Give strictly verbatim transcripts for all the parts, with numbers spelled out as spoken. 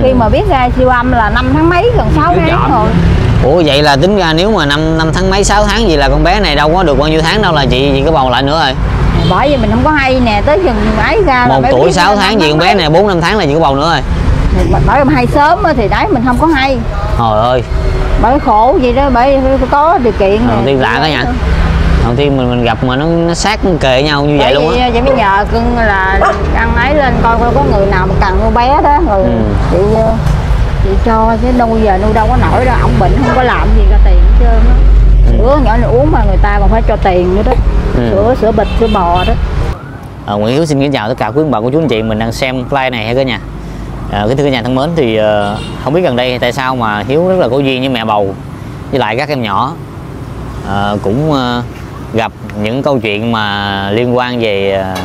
Khi mà biết ra siêu âm là năm tháng mấy, gần sáu tháng rồi. Ủa vậy là tính ra nếu mà năm năm tháng mấy sáu tháng gì là con bé này đâu có được bao nhiêu tháng đâu là chị chị có bầu lại nữa rồi. Bởi vì mình không có hay nè, tới chừng ấy ra một tuổi sáu tháng gì con bé này bốn năm tháng là chị có bầu nữa rồi. Bởi vì hay sớm thì đấy mình không có hay. Trời ơi. Bởi khổ gì đó, bởi có điều kiện. Đầu tiên lạ đó nha. Đầu tiên mình mình gặp mà nó, nó sát kề nhau như vậy luôn á. Vậy mới nhờ cưng là ăn ấy lên coi coi có người nào mà cần nuôi bé đó rồi ừ. chị chị cho chứ nuôi giờ nuôi đâu có nổi đâu, ổng bệnh không có làm gì ra tiền hết trơn á. Sữa nhỏ này uống mà người ta còn phải cho tiền nữa đó. Ừ. Sữa sữa bịch sữa bò đó. À, Nguyễn Hiếu xin kính chào tất cả quý bà cô chú anh chị mình đang xem live này hay cả nhà. À, kính thưa cả nhà thân mến thì uh, không biết gần đây tại sao mà Hiếu rất là có duyên với mẹ bầu với lại các em nhỏ. À, cũng uh, gặp những câu chuyện mà liên quan về uh,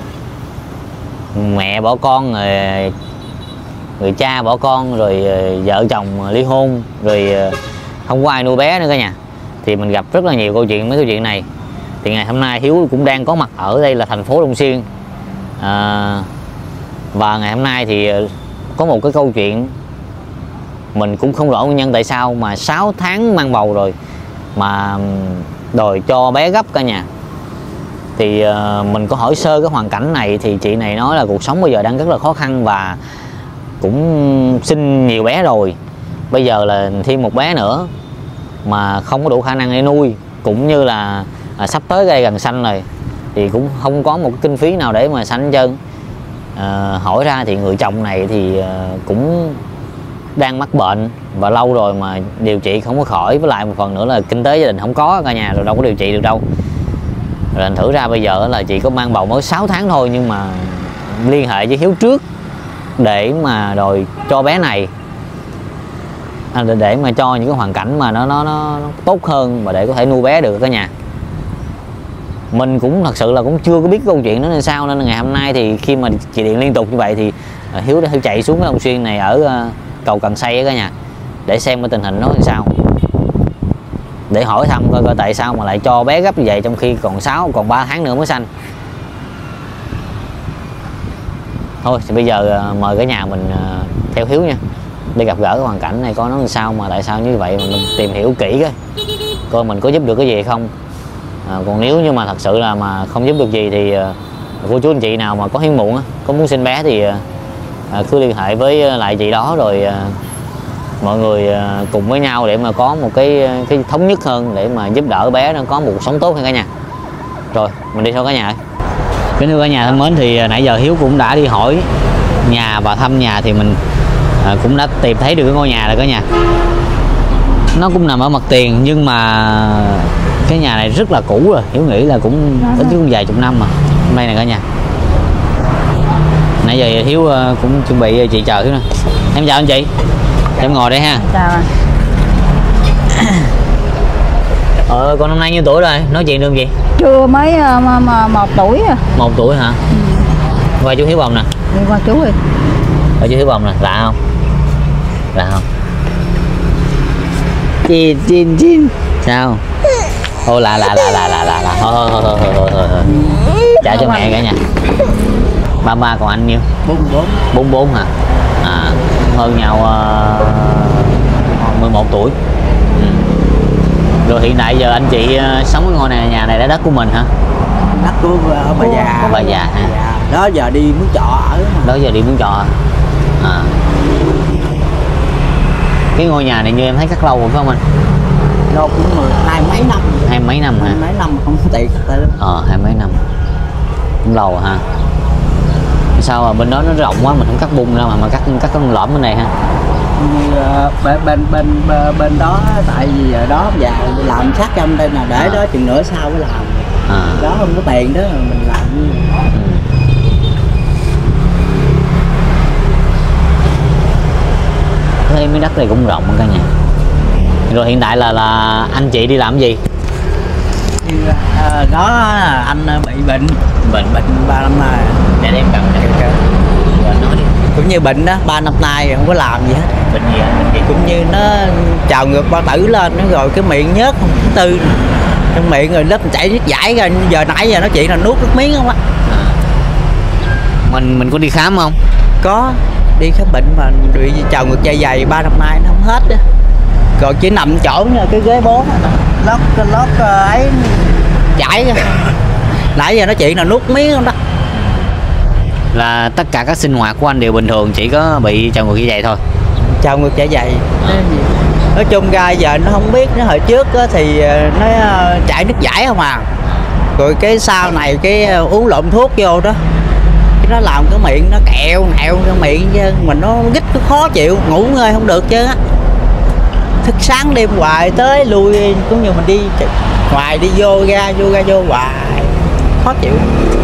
mẹ bỏ con, người, người cha bỏ con, rồi uh, vợ chồng ly hôn, rồi uh, không có ai nuôi bé nữa cả nhà. Thì mình gặp rất là nhiều câu chuyện mấy câu chuyện này. Thì ngày hôm nay Hiếu cũng đang có mặt ở đây là thành phố Long Xuyên. À, và ngày hôm nay thì có một cái câu chuyện mình cũng không rõ nguyên nhân tại sao mà sáu tháng mang bầu rồi mà đòi cho bé gấp cả nhà. Thì uh, mình có hỏi sơ cái hoàn cảnh này thì chị này nói là cuộc sống bây giờ đang rất là khó khăn và cũng sinh nhiều bé rồi. Bây giờ là thêm một bé nữa mà không có đủ khả năng để nuôi, cũng như là à, sắp tới đây gần sanh rồi thì cũng không có một cái kinh phí nào để mà sanh hết trơn. À, hỏi ra thì người chồng này thì à, cũng đang mắc bệnh và lâu rồi mà điều trị không có khỏi, với lại một phần nữa là kinh tế gia đình không có cả nhà, rồi đâu có điều trị được đâu. Rồi anh thử ra bây giờ là chị có mang bầu mới sáu tháng thôi nhưng mà liên hệ với Hiếu trước để mà đòi cho bé này, à, để mà cho những cái hoàn cảnh mà nó, nó nó tốt hơn và để có thể nuôi bé được cả nhà. Mình cũng thật sự là cũng chưa có biết câu chuyện đó là sao, nên là ngày hôm nay thì khi mà chị điện liên tục như vậy thì Hiếu đã chạy xuống cái Long Xuyên này ở uh, cầu Cần Xây cả nhà để xem cái tình hình nó làm sao, để hỏi thăm coi, coi tại sao mà lại cho bé gấp như vậy trong khi còn sáu còn ba tháng nữa mới sanh. Thôi thì bây giờ uh, mời cả nhà mình uh, theo Hiếu nha, đi gặp gỡ cái hoàn cảnh này coi nó làm sao mà tại sao như vậy, mà mình tìm hiểu kỹ coi coi mình có giúp được cái gì không. À, còn nếu như mà thật sự là mà không giúp được gì thì uh, cô chú anh chị nào mà có hiếm muộn có muốn sinh bé thì uh, cứ liên hệ với lại chị đó, rồi uh, mọi người uh, cùng với nhau để mà có một cái cái thống nhất hơn để mà giúp đỡ bé nó có một cuộc sống tốt hơn cả nhà. Rồi mình đi thôi cả nhà. Kính thưa cả nhà thân mến, thì uh, nãy giờ Hiếu cũng đã đi hỏi nhà và thăm nhà thì mình uh, cũng đã tìm thấy được cái ngôi nhà rồi cả nhà. Nó cũng nằm ở mặt tiền nhưng mà cái nhà này rất là cũ rồi, Hiếu nghĩ là cũng ít cũng vài chục năm mà. Hôm nay này cả nhà, nãy giờ Hiếu cũng chuẩn bị chị chờ Hiếu nè. Em chào anh chị, em ngồi đây ha. Chào. Ờ, con năm nay nhiêu tuổi rồi, nói chuyện được gì? Chưa, mới uh, một tuổi à. Một tuổi hả? Ừ. Qua chú Hiếu Bồng nè. Đi qua chú ơi. Qua chú Hiếu Bồng nè, lạ không? Lạ không? Chin chin chin. Sao? Ô lạ lạ lạ lạ lạ lạ lạ. Thôi thôi thôi thôi thôi thôi thôi. Trả cho mẹ cả nhà. Ba ba còn anh nhiêu? Bốn bốn. Bốn bốn hả? À, hơn nhau uh, mười một tuổi. Ừ. Rồi hiện tại giờ anh chị uh, sống ở ngôi này, nhà này là đất của mình hả? Đất của uh, bà già. Bà già hả? Dạ. Đó giờ đi mướn trọ ở. Đó giờ đi mướn trọ. À. Cái ngôi nhà này như em thấy cắt lâu rồi phải không anh? Lâu cũng mười hai mấy năm. Hai mấy năm hả? Hai mấy năm không có tiền tới đó. Ờ, hai mấy năm. Cũng lâu ha. Sao mà bên đó nó rộng quá mình không cắt bung ra mà mà cắt cắt cái lõm bên này ha? Như, uh, bên bên bên bên đó tại vì đó già làm sát trong đây là để à. Đó chừng nữa sau mới làm. À. Đó không có tiền đó mình làm. Ừ. Thấy miếng đất này cũng rộng cả nhà. Rồi hiện tại là là anh chị đi làm gì? À, đó là anh bị bệnh bệnh bệnh ba năm nay. Để em cầm để nói đi. Cũng như bệnh đó, ba năm nay không có làm gì hết. Bệnh gì ạ? Bệnh gì? Cũng như nó trào ngược bao tử lên nó rồi cái miệng nhớt không tư trong miệng rồi lớp chảy nước giải ra, giờ nãy giờ nói chuyện là nuốt nước miếng không á. À. Mình mình có đi khám không? Có đi khám bệnh mà bị trào ngược dạ dày ba năm nay nó không hết đó. Rồi chỉ nằm chỗ như cái ghế bố này, lót lót ấy chảy ra. Nãy giờ nói chuyện là nuốt miếng không đó. Là tất cả các sinh hoạt của anh đều bình thường, chỉ có bị trào ngược dạ dày thôi. Trào ngược dạ dày. Nói chung ra giờ nó không biết, nó hồi trước thì nó chảy nước giải không à. Rồi cái sau này cái uống lộn thuốc vô đó, cái nó làm cái miệng nó kẹo nẹo cái miệng chứ mình nó gít, nó khó chịu, ngủ ngơi không được chứ á. Thức sáng đêm hoài tới lui, cũng như mình đi ngoài đi vô ra vô ra vô hoài khó chịu.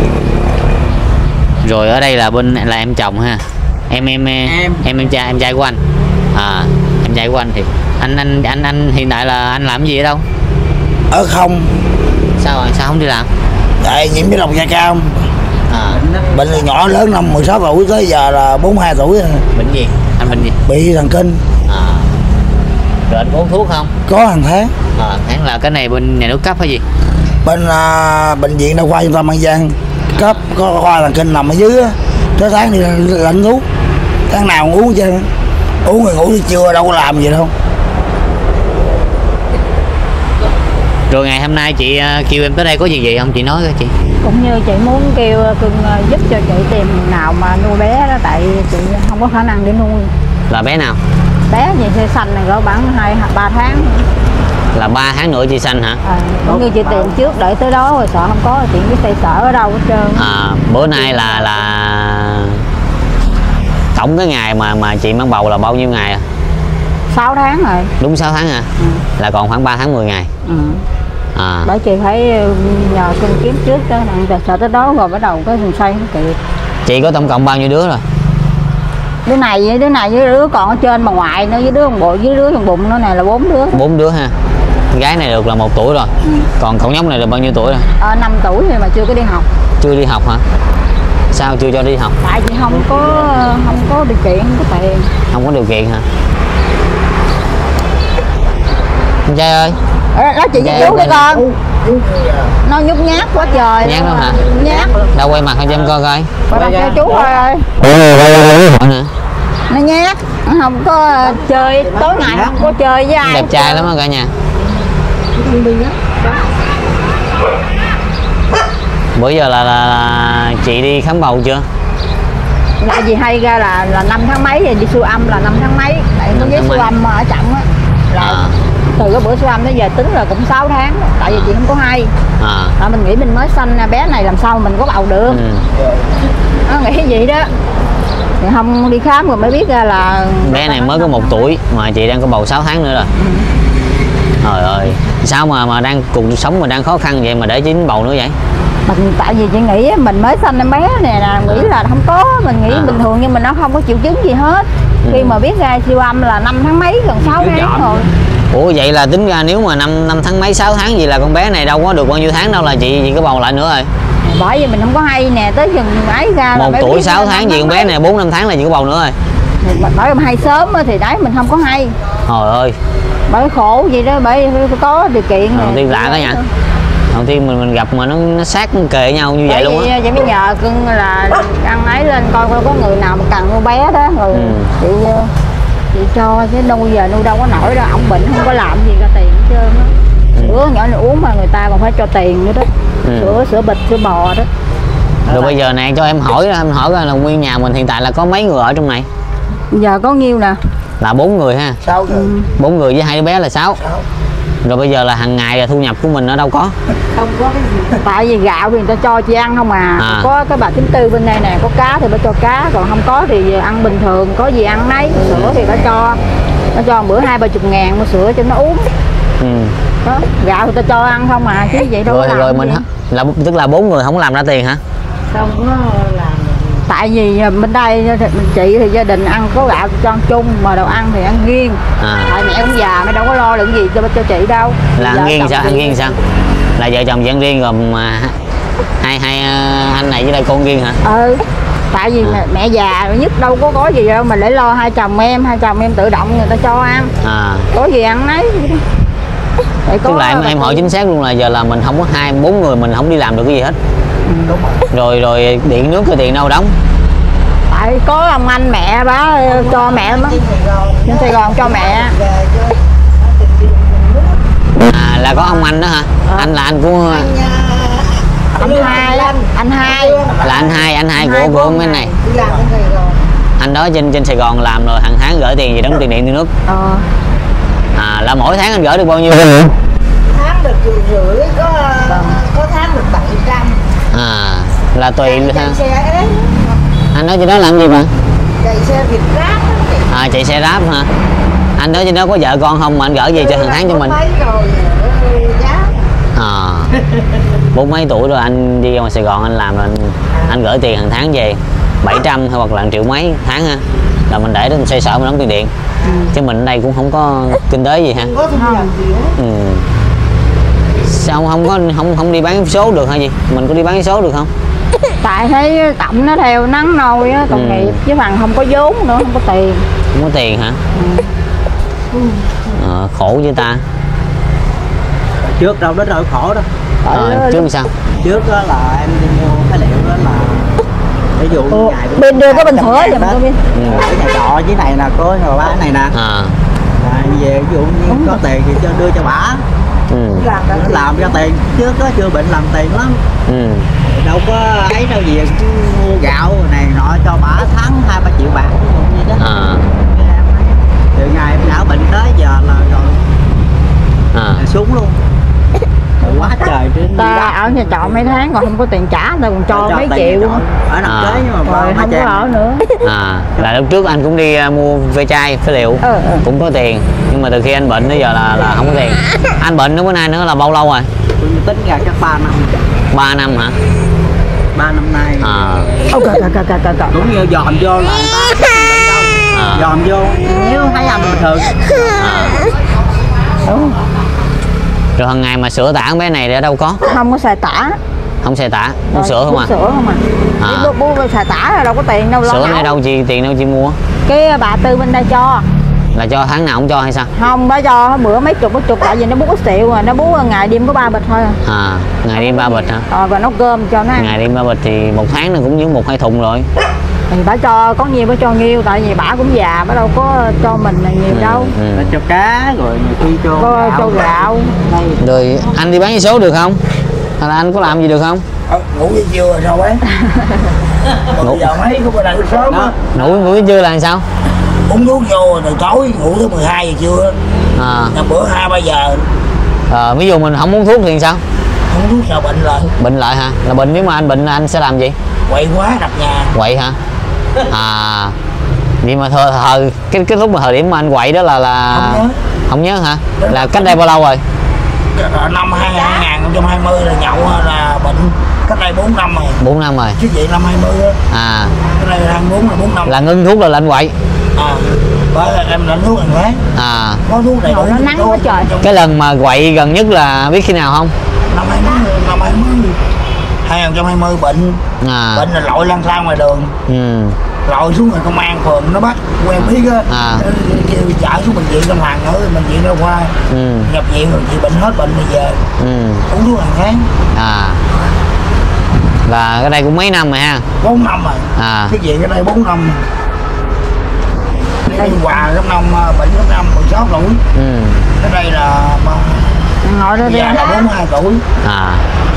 Rồi ở đây là bên là em chồng ha, em em em em, em trai em trai của anh. À, em trai của anh thì anh anh anh anh hiện tại là anh làm gì ở đâu? Ở không. Sao rồi, sao không đi làm? Tại nhiễm cái lòng da cam. À, bệnh từ nhỏ lớn năm mười sáu tuổi tới giờ là bốn mươi hai tuổi rồi. bệnh gì? Anh bệnh gì? Bị thần kinh. À, rồi anh có uống thuốc không? Có hàng tháng. À, tháng là cái này bên nhà nước cấp hay gì? Bên à, bệnh viện đa khoa trung tâm An Giang cấp, có khoa thần kinh nằm ở dưới á. Tới tháng thì lãnh thuốc, tháng nào cũng uống chứ. Uống rồi ngủ thì chưa, đâu có làm gì đâu. Rồi ngày hôm nay chị uh, kêu em tới đây có gì gì không chị nói coi chị? Cũng như chị muốn kêu cưng uh, giúp cho chị tìm nào mà nuôi bé đó, tại chị không có khả năng để nuôi. Là bé nào? Bé gì xe xanh này có khoảng hai ba tháng. Là ba tháng nữa chị sanh hả? À, cũng như chị tìm trước đợi tới đó rồi sợ không có thì cái xoay sở ở đâu hết trơn. À, bữa nay là là tổng cái ngày mà mà chị mang bầu là bao nhiêu ngày à? sáu tháng rồi. Đúng sáu tháng hả? Ừ. Là còn khoảng ba tháng mười ngày. Ừ. À. Bởi chị phải nhờ cưng kiếm trước đó, sợ tới đó rồi bắt đầu cái thằng xoay không kịp. Chị có tổng cộng bao nhiêu đứa rồi? Đứa này với đứa này với đứa còn ở trên bà ngoại nữa, với đứa bụng với đứa trong bụng nó này là bốn đứa. Bốn đứa ha. Gái này được là một tuổi rồi. Ừ. Còn cậu nhóc này là bao nhiêu tuổi rồi? Ờ, năm tuổi rồi mà chưa có đi học. Chưa đi học hả? Sao chưa cho đi học? Tại chị không có không có điều kiện, không có tiền. Không có điều kiện hả? Anh trai ơi. Đó chị với chú đi con. Nó nhút nhát quá trời. Nhát lắm hả? Nhát. Đâu quay mặt cho em coi coi. Quay mặt cho chú coi ơi. Nữa. Nó nhát, nó không có chơi, tối ngày không có chơi với ai. Đẹp trai lắm á cả nhà. Bữa giờ là, là, là chị đi khám bầu chưa? Tại vì hay ra là là năm tháng mấy thì đi siêu âm là năm tháng mấy, tại nó với siêu âm ở chậm á là à. Từ cái bữa siêu âm tới giờ tính là cũng sáu tháng, tại vì chị không có hay. À. À, mình nghĩ mình mới sanh bé này làm sao mình có bầu được. Ừ. Nó nghĩ vậy đó. Thì không đi khám rồi mới biết ra là bé này mới có một tuổi mà chị đang có bầu sáu tháng nữa rồi. Ừ. Trời ơi, sao mà mà đang cuộc sống mà đang khó khăn vậy mà để chín bầu nữa vậy? Mình tại vì chị nghĩ mình mới sanh em bé nè, là nghĩ là không có, mình nghĩ à. Bình thường nhưng mà nó không có triệu chứng gì hết. Ừ. Khi mà biết ra siêu âm là năm tháng mấy gần sáu tháng rồi. Ủa vậy là tính ra nếu mà năm năm tháng mấy sáu tháng gì là con bé này đâu có được bao nhiêu tháng đâu là chị chị có bầu lại nữa rồi. Bởi vì mình không có hay nè, tới chừng ấy ra một tuổi sáu tháng gì con bé này bốn năm tháng là chị có bầu nữa rồi. Bởi vì hay sớm thì đấy mình không có hay. Trời ơi. Bởi khổ gì đó, bởi có điều kiện. Đầu tiên lạ đó nha. Đầu tiên mình mình gặp mà nó, nó sát kề nhau như vậy luôn á. Chị mới nhờ cưng là ăn ấy lên coi coi có người nào mà cần nuôi bé đó rồi. Ừ. chị chị cho chứ nuôi giờ nuôi đâu có nổi đâu, ổng bệnh không có làm gì ra tiền hết trơn á. Sữa nhỏ này uống mà người ta còn phải cho tiền nữa đó. Ừ. Sữa sữa bịch sữa bò đó. Rồi bây giờ nè cho em hỏi em hỏi là nguyên nhà mình hiện tại là có mấy người ở trong này? Giờ có nhiêu nè? Là bốn người ha. Sáu người. Bốn người với hai đứa bé là sáu. Rồi bây giờ là hàng ngày là thu nhập của mình ở đâu có? Không có cái gì. Tại vì gạo thì người ta cho chị ăn không à. À. Có cái bà chín tư bên đây nè, có cá thì bà cho cá, còn không có thì ăn bình thường, có gì ăn nấy. Sữa thì bà cho nó cho bữa hai ba chục ngàn mua sữa cho nó uống. Ừ. Đó, gạo thì ta cho ăn không à chứ vậy đâu. Rồi làm rồi mình là tức là bốn người không làm ra tiền hả? Không có làm. Tại vì bên đây chị thì gia đình ăn có gạo cho ăn chung mà đồ ăn thì ăn riêng. À. Tại mẹ cũng già mẹ đâu có lo được gì cho cho chị đâu. Là ăn riêng sao? Ăn riêng sao? Là vợ chồng chị ăn riêng rồi mà hai hai anh này với lại con riêng hả? Ừ. Tại vì à. mẹ già nhất đâu có có gì đâu mà để lo hai chồng em, hai chồng em tự động người ta cho ăn. À. Có gì ăn nấy. Tức là em, em hỏi chính xác luôn là giờ là mình không có hai bốn người mình không đi làm được cái gì hết. Ừ. Rồi rồi điện nước cái tiền đâu đóng? tại có ông anh mẹ bá cho mẹ lắm á, trên Sài Gòn cho mẹ. À, là có ông anh đó hả? À. Anh là anh của Anh hai á, anh hai là anh hai anh hai của của mấy này. Anh đó trên trên Sài Gòn làm rồi hàng tháng gửi tiền gì đóng tiền điện tiền nước. ờ. À, là mỗi tháng anh gửi được bao nhiêu? Tháng được triệu rưỡi, có có tháng được bảy trăm. À, là tùy ha. Chạy xe ấy, Anh đó trên đó làm gì mà? chạy xe Việt Grab á. À, chạy xe Grab hả? Anh đó trên đó có vợ con không mà anh gửi gì cho hàng tháng cho mình? Mấy rồi giá. À, bốn mấy tuổi rồi anh đi ra ngoài Sài Gòn anh làm, anh anh gửi tiền hàng tháng về bảy trăm hay hoặc là triệu mấy tháng ha, là mình để đó mình xoay sở mình đóng tiền điện. Ừ. Chứ mình ở đây cũng không có kinh tế gì ha. Có thu nhập gì á. Ừ. Sao không có không không đi bán số được hay gì? Mình có đi bán số được không? Tại thấy tổng nó theo nắng nôi á, tội Ừ. nghiệp, chứ bằng không có vốn nữa, không có tiền. Không có tiền hả? Ừ. Ờ, khổ với ta. Trước đâu đến nỗi khổ đó. Ờ, chứ sao? Trước đó là em đi mua phế liệu đó là ví dụ như Ủa, ngày bên đưa có bình sữa vậy mà đó. có biết. Ừ. Ở nhà trọ dưới này nè, có nhà bá này nè. À. À, về ví dụ như có tiền thì cho đưa cho bả. Ừ. Làm Nó làm cho tiền, trước đó chưa bệnh làm tiền lắm. Ừ. Đâu có ấy đâu gì, cứ mua gạo này nọ cho bả tháng hai ba triệu bạc như đó. À. Từ ngày em lão bệnh tới giờ là rồi À. xuống luôn. Rồi quá trời trên Ta ở nhà trọ mấy tháng còn không có tiền trả, ta còn cho mấy triệu. ở nằm À. kế nhưng mà Rồi ba không có ở nữa. À, là lúc trước anh cũng đi uh, mua ve chai phế liệu, Ờ, ờ. cũng có tiền, nhưng mà từ khi anh bệnh tới giờ là là không có tiền. Anh bệnh đến bữa nay nữa là bao lâu rồi? tôi tính ra chắc ba năm. Ba năm hả? Ba năm nay. À. Ô cà cà cà cà cà. Cũng như dòm vô là người ta À. dòm vô nếu thấy anh bình thường. À. Đúng. Rồi hàng ngày mà sữa tã con bé này thì ở đâu có? Không có xài tả. Không xài tã, Rồi, uống sữa không hút à? Sữa không à. À. Bố, bố, bố xài tả là đâu có tiền đâu lo. Sữa não. này đâu chị tiền đâu chị mua? Cái bà Tư bên đây cho. Là cho tháng nào không cho hay sao? Không, bà cho bữa mấy chục mấy chục, tại vì nó bút xịu rồi, nó bút ngày đêm có ba bịch thôi. À, ngày đêm ba bịch hả? Rồi và nấu cơm cho nó ăn. Ngày đêm ba bịch thì một tháng nó cũng như một hai thùng rồi. Thì bà cho có nhiêu bà cho nhiêu, tại vì bà cũng già, bà đâu có cho mình là nhiều đâu. Ừ. Nó cho cá rồi nhiều khi cho Có cho gạo. Rồi anh đi bán vé số được không? Hay là anh có làm gì được không? Ờ, ngủ với chưa rồi sao ấy? Ngủ. Bây giờ mấy không có đợi sớm á. Ngủ ngủ chưa là sao? Uống thuốc vô từ tối ngủ tới mười hai giờ trưa. À. Là bữa hai ba giờ Ờ, ví dụ mình không uống thuốc thì sao? không uống thuốc sao bệnh lại. Bệnh lại hả? Là bệnh nếu mà anh bệnh là anh sẽ làm gì? Quậy quá đập nhà. Quậy hả? À, nhưng mà thời, thời cái cái lúc mà thời điểm mà anh quậy đó là là Không nhớ. không nhớ hả? Là cách đây bao lâu rồi? Năm hai không hai không là nhậu là bệnh. Cách đây bốn năm rồi. Bốn năm rồi. Chứ vậy năm hai mươi á. À, Cái này là bốn là bốn năm. là ngưng thuốc là anh quậy. À, bởi là em lãnh thuốc ăn khác. À, Có thuốc đầy đủ. Nó nắng quá trời. cái lần mà quậy gần nhất là biết khi nào không? Năm hai mươi, năm hai mươi. hai không hai không bệnh. À. Bệnh là lội lang thang ngoài đường. Ừ. Lội xuống rồi công an phường nó bắt quen biết á. À. Kêu chạy xuống bệnh viện Tâm Hằng ở bệnh viện đâu qua. Ừ. Nhập viện rồi chị bệnh hết bệnh rồi về. Ừ. Uống thuốc hàng tháng. À, là cái đây cũng mấy năm rồi ha. Bốn năm rồi. À. Cái gì cái đây bốn năm rồi. Đây quà trong năm bệnh trong năm mười sáu tuổi. Ừ. Cái đây là mà Ngồi đó đi. già là bốn mươi hai tuổi. À.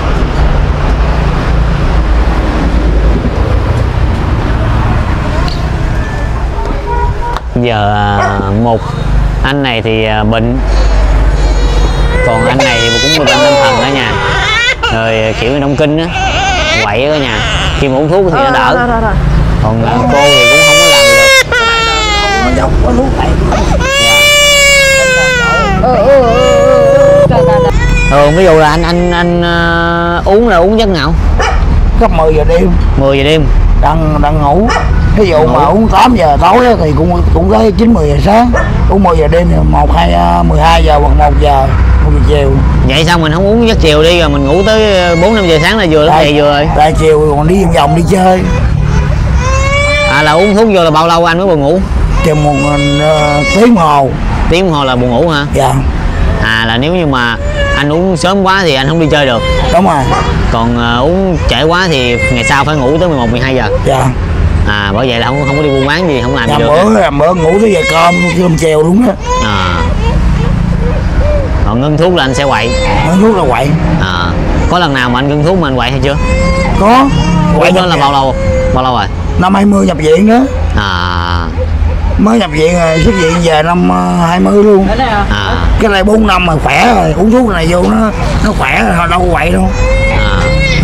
Giờ à, một anh này thì à, bệnh, còn anh này thì cũng bị bệnh tâm thần ở nhà, rồi kiểu như động kinh á, quậy ở nhà, khi mà uống thuốc thì nó Ờ, đỡ, rồi, rồi, rồi. còn à, cô thì cũng không có làm gì được. Nó dốc có thuốc này. Dạ. Ừ, ừ, ừ, ừ, ừ. Trời, trời, trời. Thường ví dụ là anh anh anh uh, uống là uống giấc nào? Cấp mười giờ đêm mười giờ đêm. đang đang ngủ. Ví dụ mà uống tám giờ tối á thì cũng cũng tới chín mười giờ sáng. Uống mười giờ đêm thì một hai mười hai giờ hoặc một giờ một giờ chiều. Vậy sao mình không uống giấc chiều đi rồi mình ngủ tới bốn năm giờ sáng là vừa lúc này vừa rồi. Tại chiều còn đi vòng vòng đi chơi. À, là uống thuốc vô là bao lâu anh mới buồn ngủ? Chừng một uh, tiếng hồ. Tiếng đồng hồ là buồn ngủ hả? Dạ. À, là nếu như mà anh uống sớm quá thì anh không đi chơi được, Đúng rồi. còn uh, uống trễ quá thì ngày sau phải ngủ tới mười một mười hai giờ. Dạ. À bởi vậy là không không có đi buôn bán gì, không làm gì Làm được. bữa làm bữa ngủ tới giờ cơm cơm treo đúng đó. À. Còn ngưng thuốc là anh sẽ quậy. Ngưng thuốc là quậy. À. Có lần nào mà anh ngưng thuốc mà anh quậy hay chưa? Có. Quậy đó là bao lâu? Bao lâu rồi? Năm hai mươi nhập viện đó. À. Mới nhập viện rồi, xuất viện về năm hai mươi luôn. À. Cái này bốn năm mà khỏe rồi, uống thuốc này vô nó nó khỏe rồi, đâu có quậy đâu. À.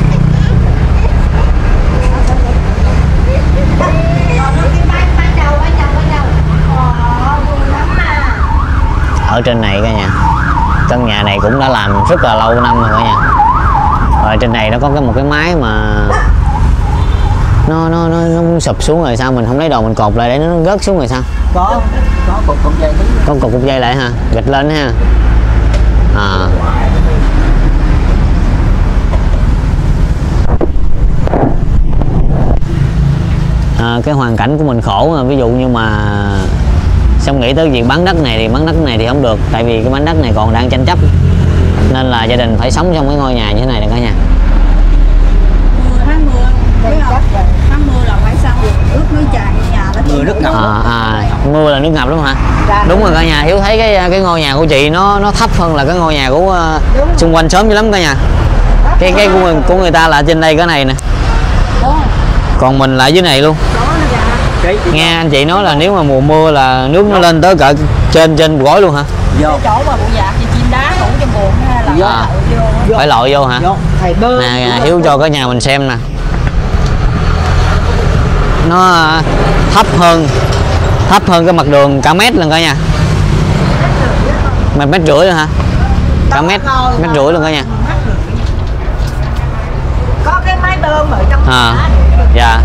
Ở trên này cả nhà, căn nhà này cũng đã làm rất là lâu năm rồi cả nhà. Ở trên này nó có cái một cái mái mà nó nó nó, nó sụp xuống rồi sao mình không lấy đồ mình cột lại để nó rớt xuống rồi sao? Có, có cục cục dây. Có cột cục dây lại ha, gạch lên ha. À. À, cái hoàn cảnh của mình khổ mà, ví dụ như mà xong nghĩ tới việc bán đất này thì bán đất này thì không được, tại vì cái bán đất này còn đang tranh chấp nên là gia đình phải sống trong cái ngôi nhà như thế này nè cả nhà. Tháng mưa, biết không? Tháng mưa là phải sao ướt nước tràn nhà đó. Mưa nước ngập. À, à, mưa là nước ngập đúng không hả? Đúng rồi cả nhà, Hiếu thấy cái cái ngôi nhà của chị nó nó thấp hơn là cái ngôi nhà của uh, xung quanh xóm dữ lắm cả nhà. Cái cái của, của người ta là trên đây cái này nè. Còn mình lại dưới này luôn. Nghe anh chị nói là nếu mà mùa mưa là nước nó lên tới cỡ trên trên gối luôn hả? Vô. Cái chỗ mà bộ dạc thì chim đá ngủ trong buồng hay là Vô. vô. Phải lội vô hả? Vô. Thầy bơ. Nè Hiếu cho cả nhà mình xem nè. Nó thấp hơn thấp hơn cái mặt đường cả mét lần cả nhà. Mà mét rưỡi luôn hả? Cả mét mét rưỡi luôn cả nhà. Có cái mái đơn ở trong À, dạ.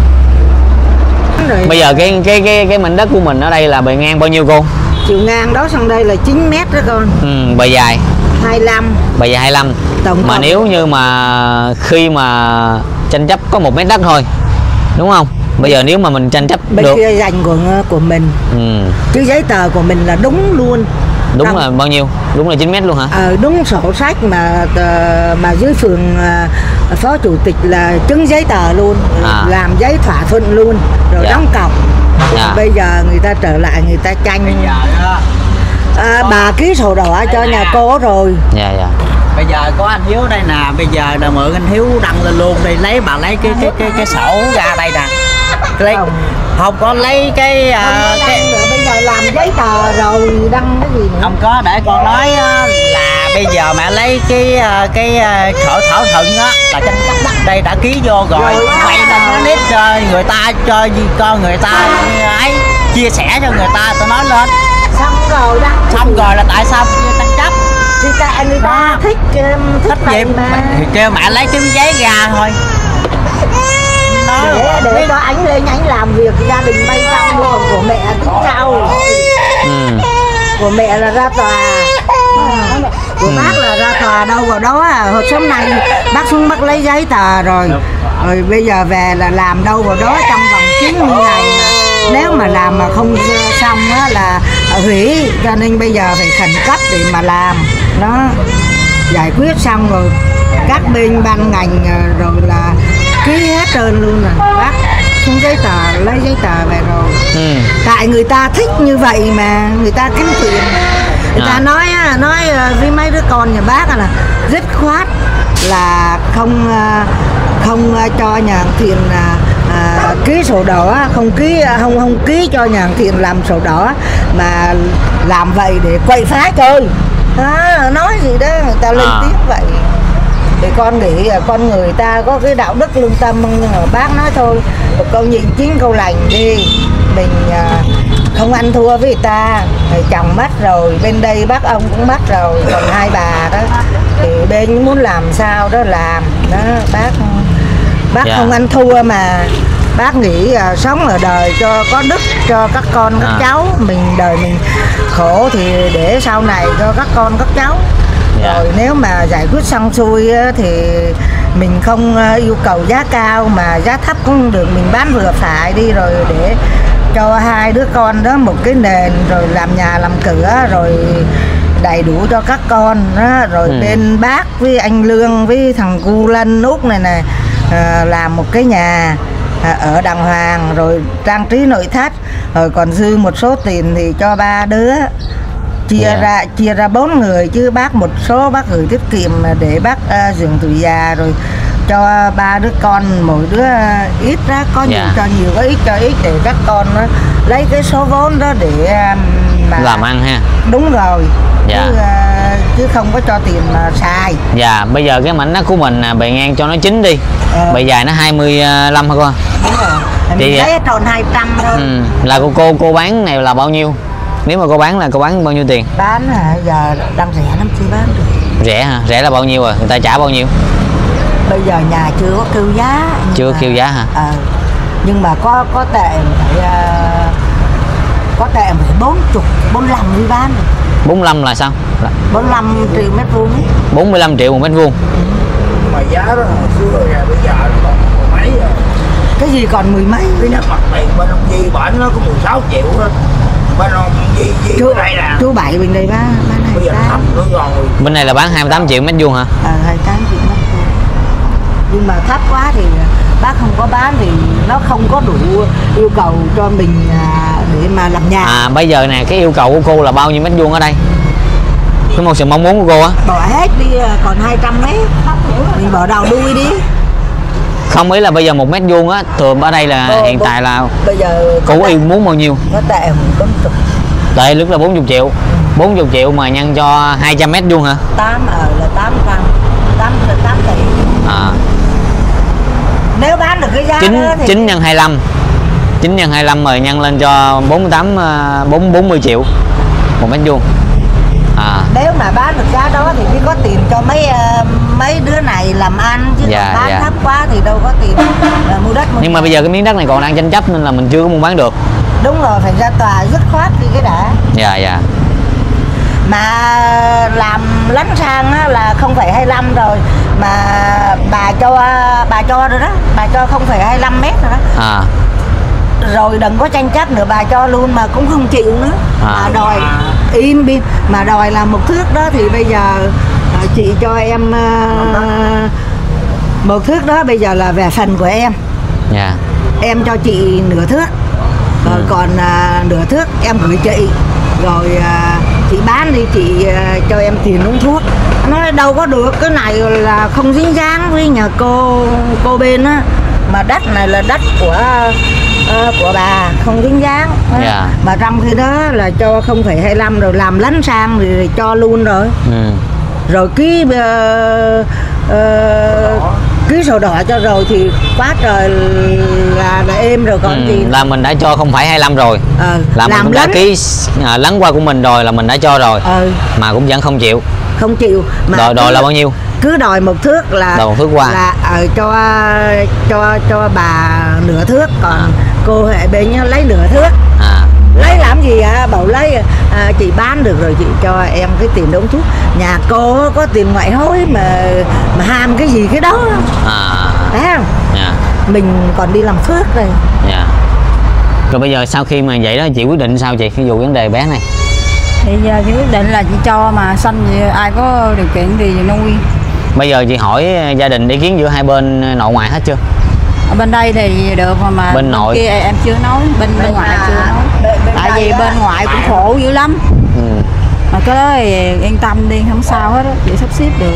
Bây giờ cái cái cái cái mảnh đất của mình ở đây là bề ngang bao nhiêu cô? chiều ngang đó sang đây là chín mét đó con. Ừ, bề dài. hai mươi lăm. Bề dài hai mươi lăm. Tổng Mà cộng. nếu như mà khi mà tranh chấp có một mét đất thôi, đúng không? Bây giờ nếu mà mình tranh chấp Bên được. kia dành của của mình. Ừ. Chứ giấy tờ của mình là đúng luôn. Đúng Đồng. là bao nhiêu? Đúng là chín mét luôn hả? Ờ, đúng sổ sách mà uh, mà dưới phường uh, phó chủ tịch là chứng giấy tờ luôn, À. làm giấy thỏa thuận luôn rồi Dạ. đóng cọc. Dạ. Bây giờ người ta trở lại người ta tranh. Bây giờ đó, À, bà ký sổ đỏ cho nhà cô rồi. Dạ dạ. bây giờ có anh Hiếu đây nè, bây giờ là mượn anh Hiếu đăng lên luôn đi, lấy bà lấy cái cái cái cái sổ ra đây nè. Lấy không có lấy cái uh, cái Rồi bây giờ làm giấy tờ rồi đăng cái gì nữa. không có, để con nói á, là bây giờ mẹ lấy cái uh, cái uh, sổ thỏa thuận á là tranh chấp đất đây đã ký vô rồi, Rồi, quay lên nó nít cho người ta, cho con người ta ấy chia sẻ cho người ta, tôi nói lên Xong rồi đăng cái xong gì? rồi là tại sao chưa tranh chấp Thì tại người ta Đó. thích um, thích trách vậy nhiệm mà. thì kêu mẹ lấy chứng giấy ra thôi. Đó, Để, để cho anh lên anh làm việc gia đình bay xong luôn, của mẹ cũng sau. Ừ. Của mẹ là ra tòa, của Ừ. bác là ra tòa đâu vào đó à. Hồi sớm nay bác xuống bác lấy giấy tờ rồi, rồi bây giờ về là làm đâu vào đó trong vòng chín mươi ngày mà. Nếu mà làm mà không xong á là hủy, cho nên bây giờ phải khẩn cấp để mà làm đó, giải quyết xong rồi các bên ban ngành rồi là ký hết trơn luôn rồi, bác xuống giấy tờ lấy giấy tờ về rồi. Ừ. Tại người ta thích như vậy mà, người ta kiếm tiền. Người ta À. nói á, nói với mấy đứa con nhà bác là dứt khoát là không không cho nhà hàng Thiện à, à, ký sổ đỏ, không ký không không ký cho nhà hàng Thiện làm sổ đỏ, mà làm vậy để quậy phá chơi. À, nói gì đó người ta lên À. tiếng vậy. Thì con nghĩ là con người ta có cái đạo đức lương tâm, nhưng mà bác nói thôi, một câu nhịn chín câu lành đi, mình à, không ăn thua với người ta. Rồi chồng mất rồi, bên đây bác ông cũng mất rồi, còn hai bà đó thì bên muốn làm sao đó làm đó. Bác bác Dạ. không ăn thua mà bác nghĩ à, sống ở đời cho có đức cho các con các À. cháu, mình đời mình khổ thì để sau này cho các con các cháu. Dạ. Rồi nếu mà giải quyết xong xuôi á, thì mình không ờ, yêu cầu giá cao mà giá thấp cũng được, mình bán vừa phải đi, rồi để cho hai đứa con đó một cái nền, rồi làm nhà làm cửa, rồi đầy đủ cho các con đó. Rồi Ừ. bên bác với anh Lương với thằng Cu Lân Út này nè, ờ, làm một cái nhà à, ở đàng hoàng, rồi trang trí nội thất, rồi còn dư một số tiền thì cho ba đứa chia Dạ. ra chia ra bốn người, chứ bác một số bác gửi tiết kiệm để bác uh, dưỡng tuổi già, rồi cho ba đứa con mỗi đứa uh, ít ra, có nhiều Dạ. cho nhiều, có ít cho ít, để các con uh, lấy cái số vốn đó để uh, mà Làm ăn ha. đúng rồi. Dạ. Chứ, uh, chứ không có cho tiền mà xài. Dạ, bây giờ cái mảnh đất của mình à, bề ngang cho nó chín đi, Ờ. bề dài nó hai mươi lăm hả con? Đúng rồi. Thì- Mình lấy tròn hai trăm thôi. Ừ. Là cô cô cô bán này là bao nhiêu? Nếu mà cô bán là cô bán bao nhiêu tiền? Bán hả? Giờ đang rẻ lắm chưa bán được. Rẻ hả? Rẻ là bao nhiêu rồi? Người ta trả bao nhiêu? Bây giờ nhà chưa có kêu giá. nhưng Chưa mà- kêu giá hả? Ờ. Nhưng mà có có tệ phải uh, có tệ phải bốn chục, bốn lăm đi bán được. bốn mươi lăm là sao? Là bốn lăm triệu mét vuông ấy. bốn mươi lăm triệu một mét vuông. Mà giá đó hồi xưa rồi bây giờ nó còn mười mấy rồi. Cái gì còn mười mấy. Cái đất mặt tiền bên ông Di bển nó có mười sáu triệu á. Bên ông Di Di Chú, ở đây nè. chú Bảy bên đây bán bán Bây hai giờ thấp tám. nữa rồi. Bên này là bán hai mươi tám triệu mét vuông hả? Ờ hai tám triệu mét vuông. Nhưng mà thấp quá thì bác không có bán thì nó không có đủ yêu cầu cho mình à, để mà làm nhà. À bây giờ nè, cái yêu cầu của cô là bao nhiêu mét vuông ở đây? Cái một sự mong muốn của cô á? Bỏ hết đi à, còn hai trăm mét. Mình bỏ đầu đuôi đi. Không, ý là bây giờ một mét vuông á, thường ở đây là Cô- hiện cô- tại là Bây giờ cô có yêu tệ- muốn bao nhiêu? có tệ bốn chục, Tại lúc là bốn mươi triệu. bốn mươi triệu mà nhân cho hai trăm mét vuông hả? tám ở là tám trăm, tám là tám tỷ. À, Nếu bán được cái giá chín đó thì chín nhân hai mươi lăm. chín nhân hai mươi lăm rồi nhân lên cho bốn mươi tám bốn bốn mươi triệu một mét vuông. À, nếu mà bán được giá đó thì mới có tiền cho mấy ờ, mấy đứa này làm ăn, chứ Dạ, còn bán dạ. thấp quá thì đâu có tiền ờ, mua đất mua nhưng mà bây giờ cái miếng đất này còn đang tranh chấp nên là mình chưa có mua bán được. đúng rồi, phải ra tòa dứt khoát đi cái đã. Dạ dạ. Mà làm lánh sang á, là không phẩy hai mươi lăm rồi, mà bà cho bà cho rồi đó, bà cho không phẩy hai mươi lăm mét rồi đó. À, Rồi đừng có tranh chấp nữa, bà cho luôn mà cũng không chịu nữa. À. Bà đòi im đi, mà đòi là một thước đó thì bây giờ à, chị cho em à, một thước đó bây giờ là về phần của em. dạ. Em cho chị nửa thước, rồi Ừ. còn à, nửa thước em gửi chị, rồi à, chị bán đi, chị à, cho em tiền uống thuốc. Nó đâu có được, cái này là không dính dáng với nhà cô cô bên á, mà đất này là đất của ờ, của bà, không dính dáng. Dạ. Mà trong khi đó là cho không phẩy hai mươi lăm rồi làm lánh sang thì, thì cho luôn rồi. Ừ. Rồi ký ờ, ờ, ký sổ đỏ cho rồi thì quá trời là, là êm rồi còn Ừ, gì. là mình đã cho không phải hai mươi lăm rồi. Ờ, Là mình làm cũng đã lánh. ký à, lắng qua của mình rồi, là mình đã cho rồi. Ờ, Mà cũng vẫn không chịu. không chịu mà Đòi đòi cứ- là bao nhiêu? cứ đòi một thước là Đòi một thước qua. là ờ, cho cho cho bà nửa thước, còn À. cô hệ bên nhá, lấy nửa thước. À, Lấy làm gì à? Bảo lấy à, chị bán được rồi chị cho em cái tiền uống thuốc. Nhà cô có tiền ngoại hối mà mà ham cái gì cái đó, à, phải không? dạ. Mình còn đi làm phước rồi. Dạ. Rồi bây giờ sau khi mà vậy đó chị quyết định sao chị, ví dụ vấn đề bé này? Thì giờ chị quyết định là chị cho mà sanh gì, ai có điều kiện thì nuôi. Bây giờ chị hỏi gia đình ý kiến giữa hai bên nội ngoại hết chưa? Ở bên đây thì được mà, mà Bên nội. kia em chưa nói, bên bên ngoại chưa nói. bên, bên Tại đây vì á, bên ngoại cũng khổ dữ lắm. Ừ. Mà cái đó thì yên tâm đi, không sao hết á, chị sắp xếp được.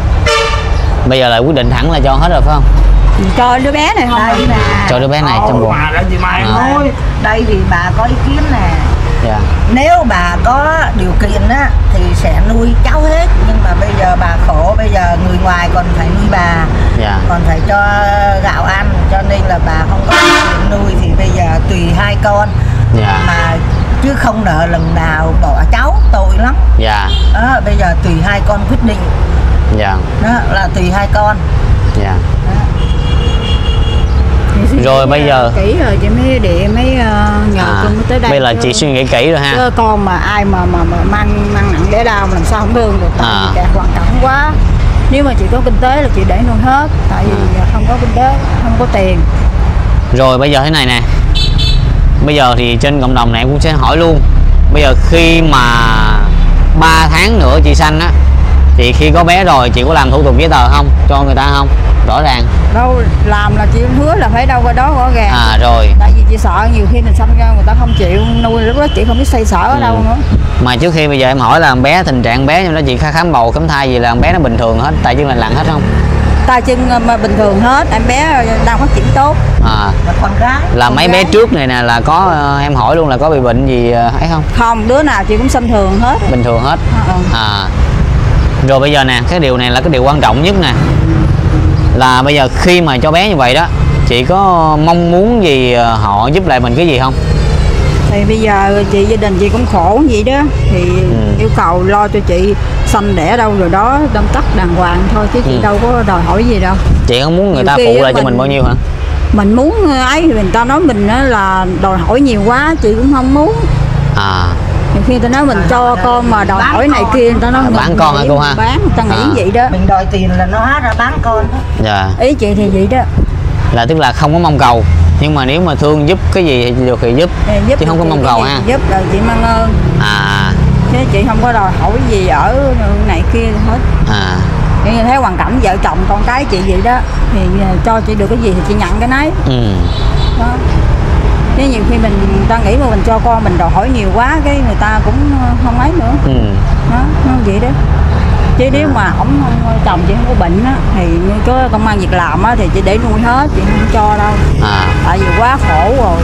Bây giờ là quyết định thẳng là cho hết rồi phải không? Mình cho đứa bé này không? đây nè. Cho đứa bé này trong Ồ, bụng. mà đã chị Mai À. Thôi, đây thì bà có ý kiến nè. Dạ. Nếu bà có điều kiện á thì sẽ nuôi cháu hết, nhưng mà bây giờ bà khổ, bây giờ người ngoài còn phải nuôi bà, Dạ. còn phải cho gạo ăn, cho nên là bà không có điều kiện nuôi thì bây giờ tùy hai con. Dạ. Mà chứ không nợ lần nào bỏ cháu, tội lắm Dạ. đó. Bây giờ tùy hai con quyết định, Dạ. đó là tùy hai con Dạ. đó. Chị suy nghĩ Rồi bây giờ- kỹ rồi chị mới điện mới uh, nhờ À, cưng mới tới đây. bây giờ chứ- chị suy nghĩ kỹ rồi ha. chứ con mà ai mà mà, mà mang mang nặng đẻ đau mà làm sao không thương được, tại À. vì kẹt hoàn cảnh quá. Nếu mà chị có kinh tế là chị để nuôi hết, tại vì giờ không có kinh tế, không có tiền. Rồi bây giờ thế này nè. Bây giờ thì trên cộng đồng này em cũng sẽ hỏi luôn. Bây giờ khi mà ba tháng nữa chị sanh á, thì khi có bé rồi chị có làm thủ tục giấy tờ không? Cho người ta không? rõ ràng. Đâu làm là chị hứa là phải đâu cái đó rõ ràng. À rồi. Tại vì chị sợ nhiều khi mình sanh ra người ta không chịu nuôi, lúc đó chị không biết xoay sở ở Ừ. đâu nữa. Mà trước khi bây giờ em hỏi là con bé tình trạng bé nhưng đó chị khám bầu khám thai gì là con bé nó bình thường hết, tay chân lành lặn hết không? Tay chân mà bình thường hết, em bé đang phát triển tốt. À. Là con gái. Là Con mấy gái. bé trước này nè là có em hỏi luôn là có bị bệnh gì ấy không? Không, đứa nào chị cũng sinh thường hết. Bình thường hết. À, À. Rồi bây giờ nè, cái điều này là cái điều quan trọng nhất nè. Là bây giờ khi mà cho bé như vậy đó, chị có mong muốn gì họ giúp lại mình cái gì không? thì bây giờ chị gia đình chị cũng khổ vậy đó, thì Ừ. yêu cầu lo cho chị sanh đẻ đâu rồi đó đâm tắt đàng hoàng thôi, chứ chị Ừ. đâu có đòi hỏi gì đâu. Chị không muốn người Nhiều ta khi phụ á, lại cho mình- mình bao nhiêu hả? Mình muốn ấy thì người ta nói mình á là đòi hỏi nhiều quá, chị cũng không muốn. À. Nhiều khi người ta nói mình cho con mà đòi Bán hỏi này con. kia, người ta nói À, mình bán con hả nghĩ cô mình ha? bán, người ta nghĩ À. vậy đó. Mình đòi tiền là nó hóa ra bán con đó. Dạ. Ý chị thì vậy đó. Là tức là không có mong cầu, nhưng mà nếu mà thương giúp cái gì thì được thì giúp, Thì giúp chứ không có chị mong cái cầu gì ha. thì giúp rồi chị mang ơn, À. chứ chị không có đòi hỏi gì ở này kia hết. À. Như thấy hoàn cảnh vợ chồng con cái chị vậy đó, thì cho chị được cái gì thì chị nhận cái nấy Ừ. đó. Chứ nhiều khi mình người ta nghĩ mà mình cho con mình đòi hỏi nhiều quá, cái người ta cũng không ấy nữa Ừ. đó, nó vậy đó. Chứ nếu mà ổng không, chồng chị không có bệnh á, thì như có công ăn việc làm á thì chị để nuôi hết, chị không cho đâu. À. Tại vì quá khổ rồi.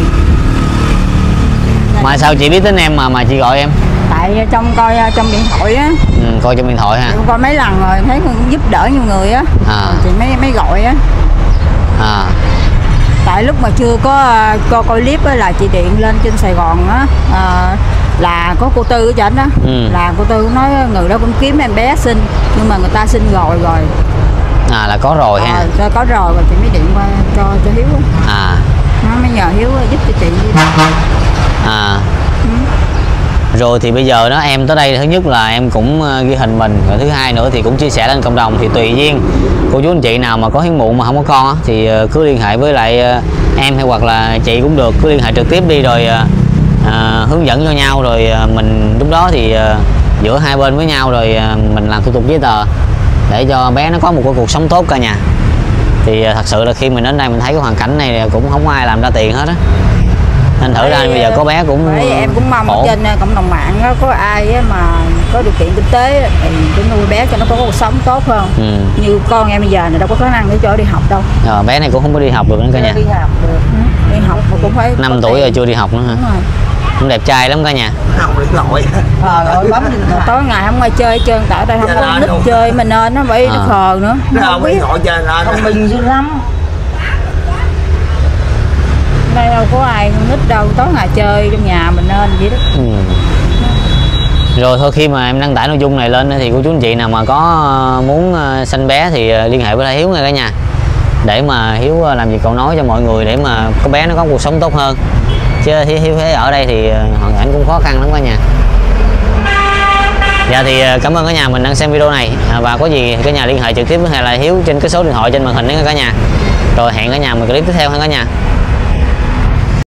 Mà sao chị biết đến em mà mà chị gọi em? Tại trong coi trong điện thoại á, Ừ, coi trong điện thoại ha. chị coi mấy lần rồi thấy cũng giúp đỡ nhiều người á, À. rồi chị mới mới gọi á. À. Tại lúc mà chưa có uh, coi coi clip á là chị điện lên trên Sài Gòn á, uh, là có cô Tư ở trên đó. Ừ. Là cô Tư nói người đó cũng kiếm em bé sinh, nhưng mà người ta sinh rồi rồi. À là có rồi ha. Ờ, có rồi rồi chị mới điện qua cho cho Hiếu á. À. Nó mới nhờ Hiếu giúp cho chị. À. Ừ. Rồi thì bây giờ đó em tới đây, thứ nhất là em cũng ờ, ghi hình mình, rồi thứ hai nữa thì cũng chia sẻ lên cộng đồng. Thì tùy duyên cô chú anh chị nào mà có hiếm muộn mà không có con á, thì ờ, cứ liên hệ với lại ờ, em hay hoặc là chị cũng được, cứ liên hệ trực tiếp đi rồi ờ, ờ, hướng dẫn cho nhau, rồi ờ, mình lúc đó thì ờ, giữa hai bên với nhau rồi ờ, mình làm thủ tục giấy tờ để cho bé nó có một cái cuộc sống tốt cả nhà. Thì ờ, thật sự là khi mình đến đây mình thấy cái hoàn cảnh này cũng không có ai làm ra tiền hết á, nên thử ra bây giờ có bé cũng Bởi em cũng mong khổ. ở trên cộng đồng mạng đó, có ai á mà có điều kiện kinh tế thì cứ nuôi bé cho nó có cuộc sống tốt hơn. Ừ. Như con em bây giờ này đâu có khả năng để cho đi học đâu. Ờ, bé này cũng không có đi học được nữa cả nhà. Đi học được. Ừ, đi học mà cũng phải có năm tuổi tiền. rồi chưa đi học nữa hả? Đúng rồi. Cũng đẹp trai lắm cả nhà. Không điện thoại. Ờ rồi bấm điện thoại. Tối ngày không ai chơi hết trơn, tại đây không có nít chơi mình nên nó bị nó À. khờ nữa. Nó Nó không không biết. điện thoại chơi lên. Thông minh dữ lắm. Đây đâu có ai nít đâu, tối ngày chơi trong nhà mình nên vậy đó. Ừ. Rồi thôi, khi mà em đăng tải nội dung này lên thì cô chú anh chị nào mà có muốn sanh bé thì liên hệ với lại Hiếu nha cả nhà, để mà Hiếu làm gì cậu nói cho mọi người để mà có bé nó có cuộc sống tốt hơn. Chứ Hiếu thấy ở đây thì hoàn cảnh cũng khó khăn lắm cả nhà. Dạ thì cảm ơn cả nhà mình đang xem video này, và có gì cả nhà liên hệ trực tiếp với lại Hiếu trên cái số điện thoại trên màn hình đó cả nhà. Rồi hẹn cả nhà một clip tiếp theo ha cả nhà.